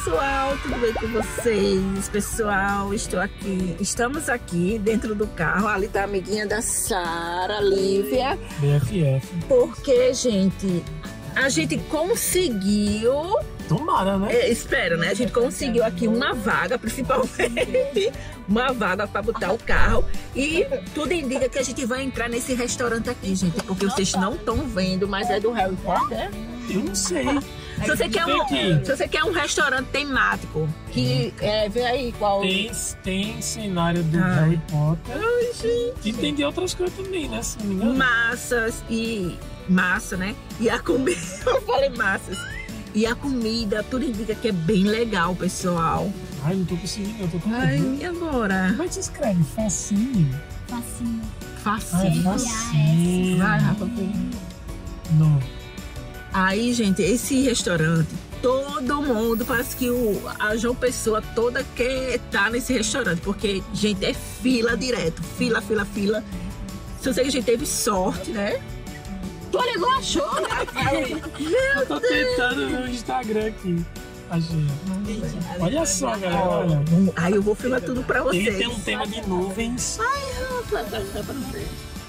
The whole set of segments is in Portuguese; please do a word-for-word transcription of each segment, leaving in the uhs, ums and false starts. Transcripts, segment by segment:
pessoal, tudo bem com vocês? Pessoal, estou aqui, estamos aqui dentro do carro. Ali tá a amiguinha da Sara, Lívia. B F F. Porque, gente, a gente conseguiu... Tomara, né? É, espero, né? A gente conseguiu aqui uma vaga, principalmente uma vaga para botar o carro. E tudo indica que a gente vai entrar nesse restaurante aqui, gente. Porque vocês não estão vendo, mas é do Harry Potter. Eu não sei. Se você, quer um, se você quer um restaurante temático, que é, vê aí qual... Tem, tem cenário do Ai. Harry Potter. Ai, gente. E tem de outras coisas também, né? Se não me engano. Massas e... Massa, né? E a comida... Eu falei massas. E a comida, tudo indica que é bem legal, pessoal. Ai, não tô conseguindo, eu tô com Ai, medo. e agora? Como é que se escreve? Facinho. Facinho. Facinho. Ai, facinho. Vai, Rafa. Não. Aí, gente, esse restaurante, todo mundo, parece que o, a João Pessoa toda quer estar nesse restaurante, porque, gente, é fila direto, fila, fila, fila. Se eu sei que a gente teve sorte, né? Tu olha, não achou, né? Eu tô tentando no Instagram aqui. Achei. Olha só, galera. Olha. Aí eu vou filmar tudo pra vocês. Ele tem um tema de nuvens. Rafa, tá, tá pra frente.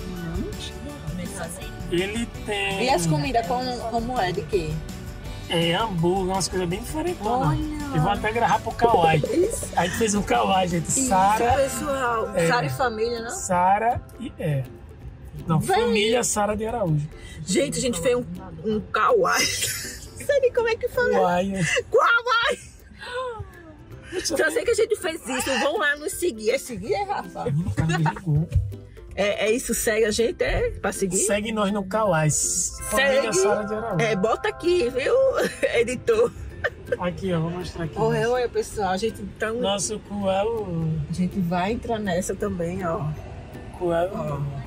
Ele tem... E as comidas, como, como é? De quê? É hambúrguer, umas coisas bem diferentonas. Olha. Eu vou até gravar pro Kawaii. Isso. A gente fez um Kawaii, gente. Isso, Sara. pessoal. É. Sara e família, não? Sara e... É. Não, Vem. família Sara de Araújo. Gente, a gente fez um, um kawaii. Não sei nem como é que fala. Kawaii. Kawaii! Só sei que a gente fez isso. Vão lá nos seguir. É seguir, é, Rafa? É, é isso, segue a gente, é? Pra seguir? Segue nós no Kawaii. Família Segue. Sara de Araújo. É, bota aqui, viu, editor? Aqui, ó, vou mostrar aqui. Olha, olha, pessoal, a gente então. Nosso coelho. A gente vai entrar nessa também, ó. Coelho. Ó.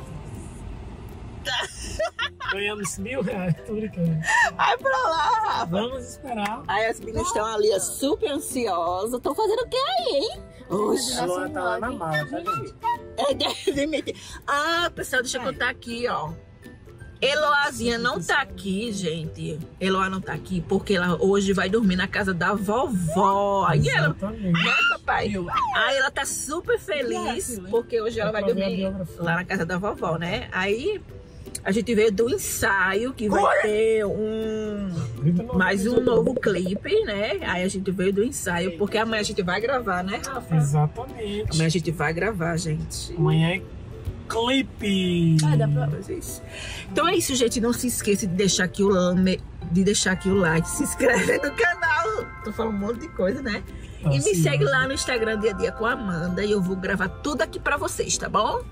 Ganhamos mil reais, tô brincando. Vai pra lá, Rafa. Vamos esperar. Aí as meninas estão ali, ó, super ansiosas. Estão fazendo o que aí, hein? Oxi. A Luana tá lá na mala, tá, gente? É, deve meter. Ah, pessoal, deixa eu contar aqui, ó. Eloazinha não tá aqui, gente. Eloá não tá aqui porque ela hoje vai dormir na casa da vovó. Aí ela, Exatamente. né, papai? Aí ela tá super feliz porque hoje ela vai dormir lá na casa da vovó, né? Aí a gente veio do ensaio que vai ter um mais um novo clipe, né? Aí a gente veio do ensaio porque amanhã a gente vai gravar, né, Rafa? Exatamente. Amanhã a gente vai gravar, gente. Amanhã é clipe. Ah, dá pra fazer isso. Então é isso, gente. Não se esqueça de deixar aqui o like, de deixar aqui o like, se inscreve no canal. Tô falando um monte de coisa, né? Ah, e me sim, segue mas... lá no Instagram Dia a Dia com a Amanda e eu vou gravar tudo aqui pra vocês, tá bom?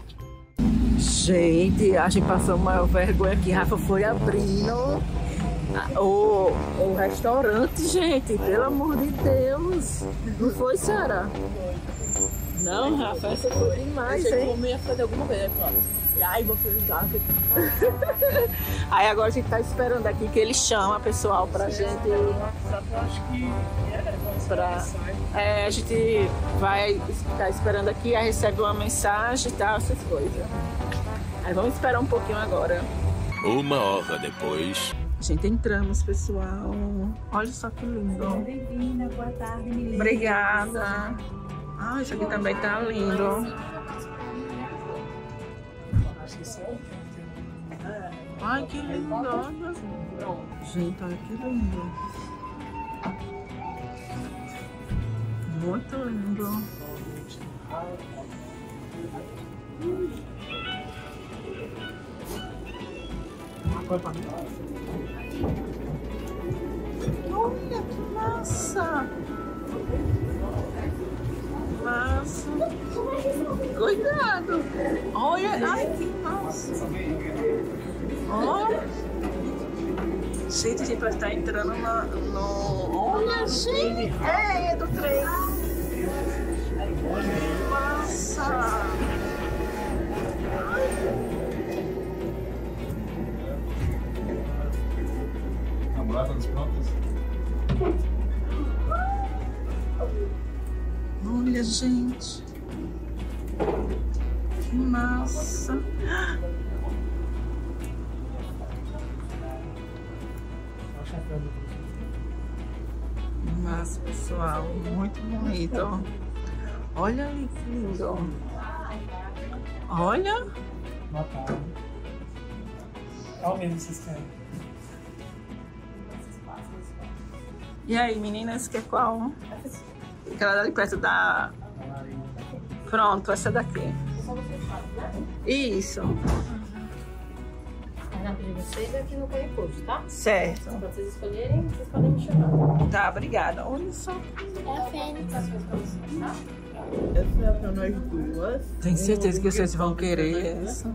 Gente, a gente passou a maior vergonha aqui. Rafa foi abrindo o, o restaurante, gente. Pelo amor de Deus. Não foi, Sara? Não, Rafa, essa foi demais, hein? Eu comer fazer alguma vez, ó. Ai, vou fritar. Aí agora a gente tá esperando aqui que ele chama pessoal pra gente. Eu acho que Pra, é, a gente vai estar esperando aqui, aí recebe uma mensagem e tal, essas coisas. Aí vamos esperar um pouquinho agora. Uma hora depois. Gente, entramos, pessoal. Olha só que lindo. Bem-vinda, boa tarde, Milena. Obrigada. Ah, isso aqui também tá lindo. Ai, que lindo. Olha. Gente, olha que lindo. Muito lindo. Olha que massa. Massa. Cuidado. Olha, ai que massa. Olha. Gente, a gente vai estar entrando na, no... Olha, gente. É, é do trem. Massa. Namoradas prontas? Olha, gente. Que massa. Mas, pessoal, muito bonito. Olha ali que lindo. Olha. Natal. Qual mesmo vocês querem? E aí, meninas, quer qual? Aquela ali perto da... Pronto, essa daqui. Isso. A de vocês é aqui no Caricujo, tá? Certo. Pra vocês escolherem, vocês podem me chamar. Tá, obrigada. Olha só. É a Fênix. As coisas pra vocês, tá? Essa é pra nós duas. Tenho certeza que vocês vão querer essa.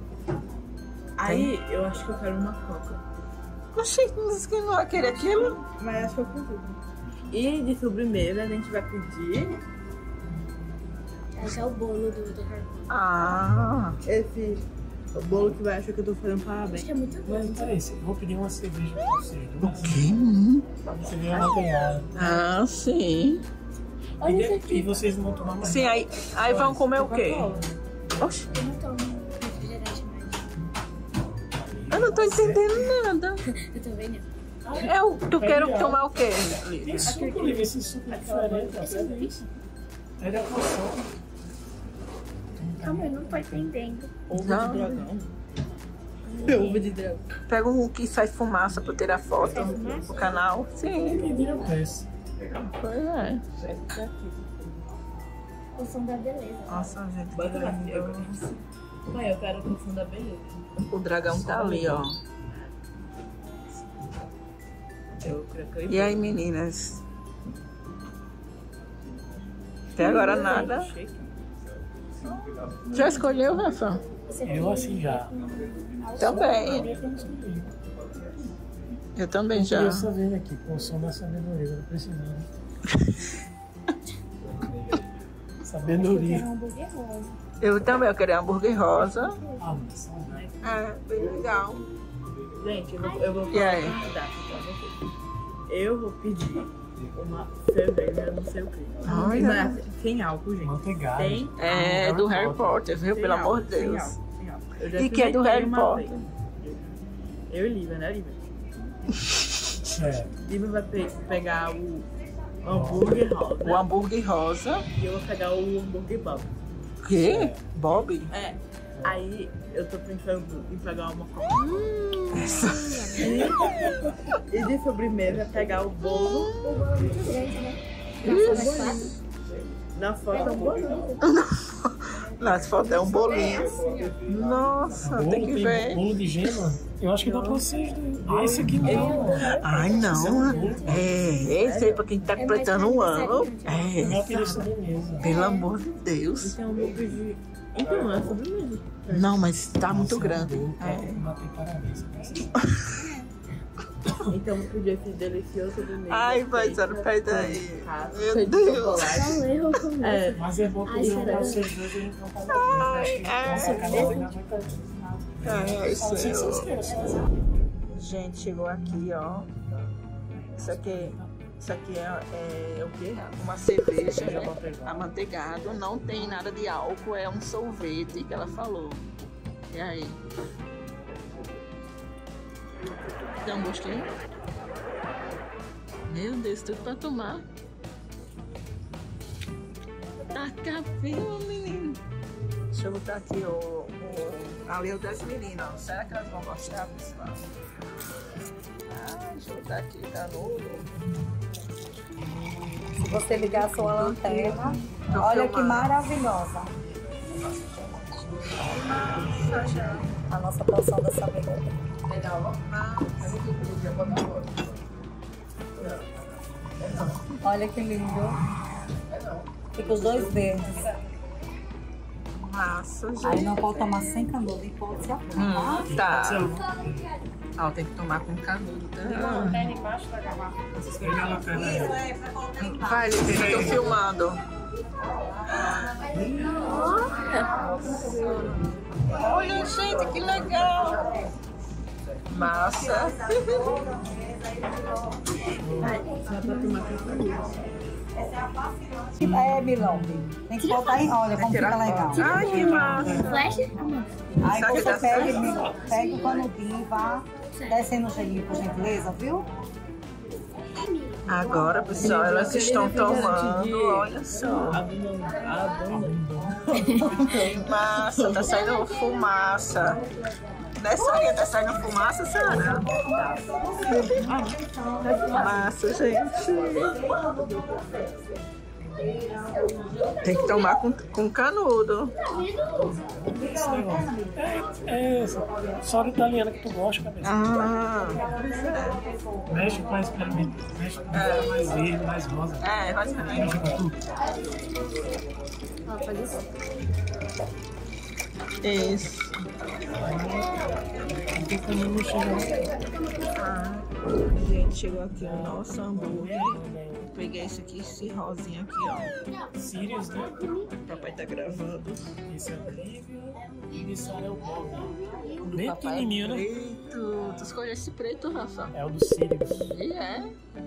Aí, eu acho que eu quero uma coca. Oxi, não disse que não vai querer aquilo? Mas acho que eu consigo. E de sobremesa, a gente vai pedir Esse é o bolo do, do Harry Potter. Ah. esse o bolo que vai achar que eu tô fazendo parabéns. Acho que é muito bom. Mas então é isso. Eu vou pedir uma cerveja pra vocês. O quê? Você viu uma pegada. Ah, sim. Olha E, isso de- aqui. e vocês não vão tomar mais. Sim, aí, aí vão comer o quê? Oxi, Eu não tomo refrigerante mais. eu não tô entendendo nada. Eu também não. Eu, tu quer tomar o quê? Tem suco ali, esse suco diferente. ó, Pega isso. É da poção. Calma, eu não tô entendendo. Ovo Não. de dragão. Ovo de dragão. Pega um que sai fumaça pra tirar foto no canal. Sim, Entendi o preço. pois é. Poção da beleza. Nossa, gente, que Bota aqui, lindo. eu Mãe, eu quero a poção da beleza. O dragão tá ali, ó. Eu quero que eu E aí, meninas? Até agora nada. Já escolheu, Rafa? Eu assim já. Também. Eu escolhi. Eu também Eu já. queria saber aqui, poção da sabedoria, eu tô precisando. Sabedoria. Um hambúrguer rosa. Eu também, eu queria hambúrguer rosa. Ah, mas né? É, bem legal. Gente, eu vou, eu vou E aí? falar uma data pra vocês. Eu vou pedir uma cerveja, não sei o quê. Olha. Mas sem álcool, gente. Manteigado. Sem É do Harry Potter, viu? Sem Pelo amor álcool, de sem Deus. álcool, sem álcool. Eu já E que é do experimentei Harry uma Potter? vez. Eu e Lívia, né, Lívia? É. Lívia vai pe pegar o hambúrguer rosa. O hambúrguer rosa. E eu vou pegar o hambúrguer bob. O quê? Bob? É. Aí eu tô pensando em pegar uma coca. E, e de sobremesa pegar o bolo. O bolo é muito grande, né? Isso. Na foto é um bolo. Nas fotos é um bolinho. Nossa, Bolo, tem que ver. Bolo de gema? Eu acho que dá pra vocês. Né? Ah, esse aqui não. Ai, não. É, esse aí pra quem tá completando um ano. Eu É, queria sobremesa. pelo amor de Deus. Isso é um hambúrguer de... Então, é sobremesa. Não, mas tá muito Nossa, grande. eu É. matei parabéns. Então eu podia esse delicioso sobremesa. Ai, vai, Zara, peraí. Meu Cheio de Deus. chocolate. Só um erro comigo. É, Mas é bom que Ai, eu será? juntar vocês dois e a gente não fala. é. Nossa, cada um ainda vai pra Ai, Fala assim, Senhor. vocês querem fazer? Gente, chegou aqui, ó. Isso aqui, isso aqui é, é o quê? Uma cerveja, né? Amanteigado. Não tem nada de álcool, é um sorvete que ela falou. E aí? Dá um gostinho? Meu Deus, tudo pra tomar. Tá cabelo, menino. Deixa eu botar aqui o, o ali é o das meninas. Será que elas vão gostar, pessoal? Ah, deixa eu botar aqui, canudo. Se você ligar a sua lanterna, Tô olha que filmando. maravilhosa. A nossa poção da sabedoria. Olha que lindo. Fica os dois verdes. Massa, gente. Aí não pode tomar sem canudo, e pode ser alguma. Hum, tá. Ah, tem que tomar com canudo, tá? embaixo da garrafa. Pega a lanterna aí. Vai, Livinha, eu tô filmando. Olha, gente, que legal. Massa. É, Milão. Tem que botar em olha como fica legal. Ai, que massa. Flash? Amanda. Aí Sabe você da pega, certo? Milão, pega o canudinho e vá descendo o gelinho, por gentileza, viu? Agora, pessoal, elas estão tomando, olha só. Que massa, tá saindo fumaça. Dessa aí, tá saindo fumaça, Sara? Fumaça, gente. Tem que tomar com, com canudo. Esse negócio. É, é soda italiana que tu gosta, cabeça. Ah, Mexe com mais pimenta, mexe com é. mais verde, mais rosa. É, rosa também. Mexe com tudo. Ah, faz isso. Isso. Porque quando não chega. Ah, gente, chegou aqui o nosso hambúrguer. Peguei esse aqui, esse rosinha aqui, ó. Sirius, né? O papai tá gravando. Esse é o Lívia e esse é o Bob. Do Bem papai pequenininho, né? preto. Tu escolheu esse preto, Rafa? É o do Sirius. E é.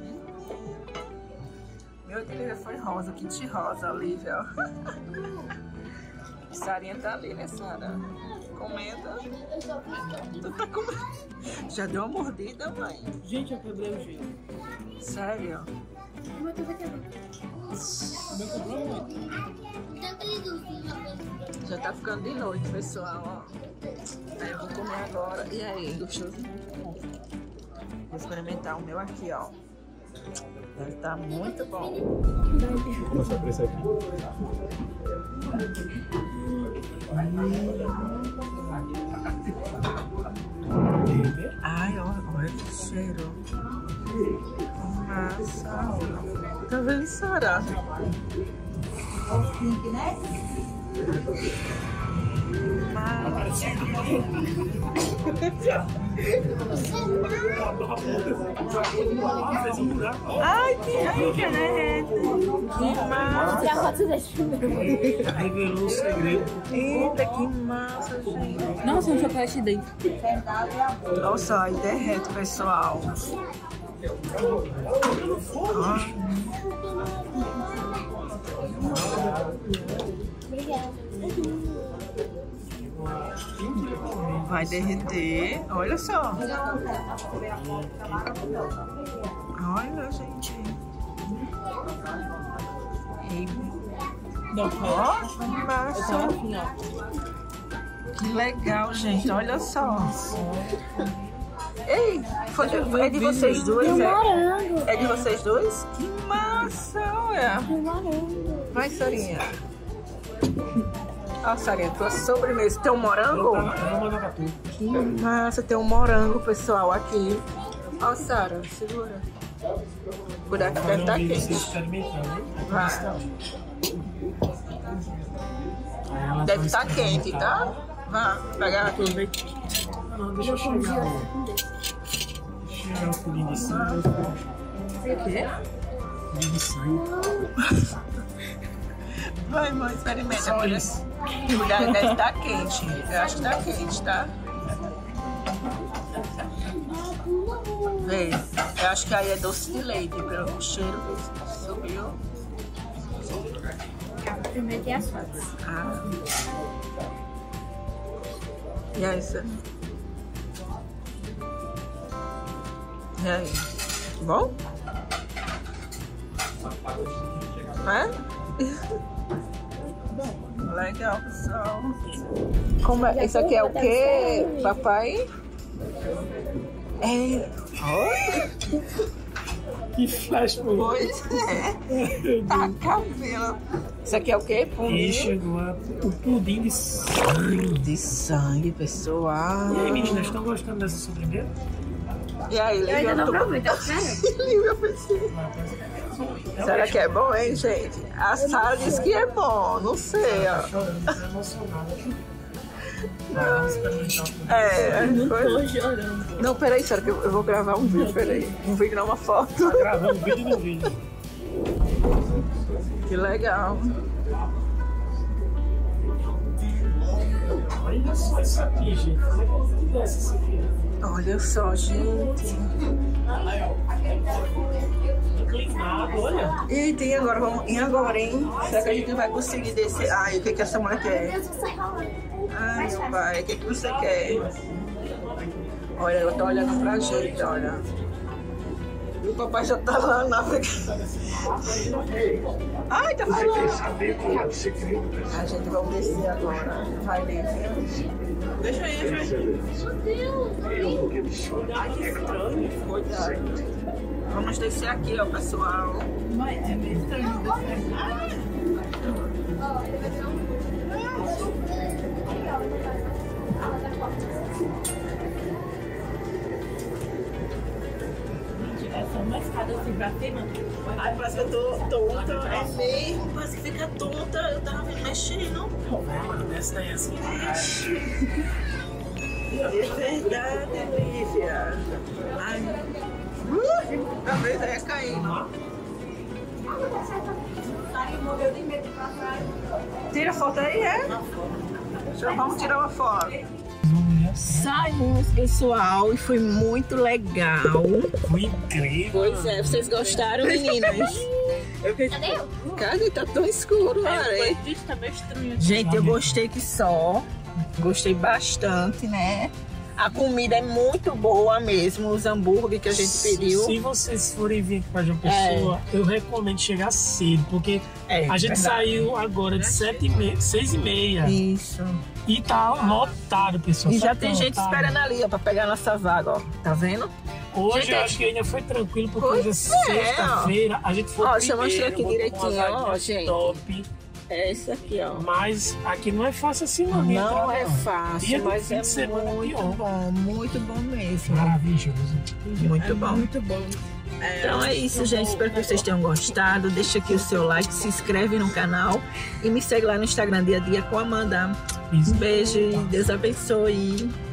Meu Deus, foi rosa, kit rosa, Lívia, ó. Sarinha tá ali, né, Sara? Comenta. Tu tá comendo. Já deu uma mordida, mãe? Gente, eu quebrei o gelo. Sério? Mas tu vai quebrar. Já tá ficando de noite, pessoal, ó. Aí eu vou comer agora. E aí, gostoso? Vou experimentar o meu aqui, ó. Deve estar muito bom. Vou passar por esse aqui. Ai, olha, olha que cheiro. Massa. Tá vendo, Sara? Ai, que rica, né? Que massa. Tirar foto desse filme. Revelou o segredo. Eita, que massa, gente. Nossa, um chocolate dentro. Olha só, aí derrete, pessoal. Vai derreter. Olha só. Olha, gente. Ó, que massa. Que legal, gente. Olha só. Ei, foi de, é de vocês dois, é? É de vocês dois? Que massa, olha. Vai, Sarinha. Ó, Sarinha, tua sobremesa. Tem um morango? Que massa, tem um morango, pessoal, aqui. Ó, Sara, segura. Cuidado que deve estar quente. Vai. Deve estar quente, tá? Vai, pegar aqui. Não, deixa eu chegar. Chegar o pulinho de sangue. O quê? Pulinho de sangue. Vai, mãe, experimenta. Cuidado, deve estar quente. Eu acho que está quente, tá? Vê, eu acho que aí é doce de leite, pelo cheiro que subiu. Primeiro tem as fotos. Ah. E aí, Sam? E aí? Bom? É? Legal, pessoal. Como é? Isso aqui é o quê, papai? É. Oh. Que flash, pô. Pois é. Tá cabelo. Isso aqui é o quê? Pudim? E chegou a, o pudim de sangue. De sangue, pessoal. E aí, meninas, estão gostando dessa sobremesa? E aí, Lívia? Eu ainda não provei, tá Lívia, pensei. Será que é bom, hein, gente? A Sara disse que é bom, não sei, ó. Estou emocionada. É, Não foi... tô chorando. Não, peraí, Sara, que eu eu vou gravar um vídeo, peraí. Um vídeo, não, uma foto. Tá gravando vídeo no vídeo. Que legal. Olha só isso aqui, gente. Isso aqui. Olha só, gente. Inclinado, olha. E tem agora, vamos. E agora, hein? Será que a gente vai conseguir descer? Ai, o que, que essa mulher quer? Ai, meu pai, o que, que você quer? Olha, ela tá olhando pra gente, olha. O papai já tá lá na África. Ai, tá feliz. A gente vai descer agora. Vai ler. Deixa aí, deixa aí. Meu Deus. Ai, que estranho. Cuidado. Vamos descer aqui, ó, pessoal. É meio estranho. Essa é uma escada assim pra cima. Ai, parece que eu tô tonta. É mesmo, parece que fica tonta. Eu tava me mexendo. Desce daí assim. É verdade, Lívia. Ai. Uh, a vez aí é caindo. Tira a foto aí, é? Já vamos tirar uma foto. Saímos, pessoal, e foi muito legal. Foi incrível. Pois é, vocês gostaram, meninas? Eu fiquei... Cadê eu? Cadê? Tá tão escuro, É, tá meio estranho. gente, eu gostei que só. Gostei bastante, né? A comida é muito boa mesmo, os hambúrgueres que a gente pediu. Se vocês forem vir para João Pessoa, é. eu recomendo chegar cedo, porque é, a gente verdade. saiu agora de sete e meia, seis e meia. Isso. E tá lotado, pessoal. E já tem gente lotado. esperando ali, ó, pra pegar a nossa vaga, ó. Tá vendo? Hoje gente, eu acho que ainda foi tranquilo, porque hoje é sexta-feira, a gente foi ó, primeiro. Ó, deixa eu mostrar aqui direitinho, ó, gente. Top. É esse aqui, ó. Mas aqui não é fácil assim, não. Não entrar, é não. fácil, e mas é muito bom, muito bom mesmo. Maravilhoso. Muito é bom. Muito bom. É, então é isso, gente. Espero que vocês tenham gostado. Deixa aqui o seu like, se inscreve no canal e me segue lá no Instagram Dia a Dia com a Amanda. Um beijo e Deus abençoe.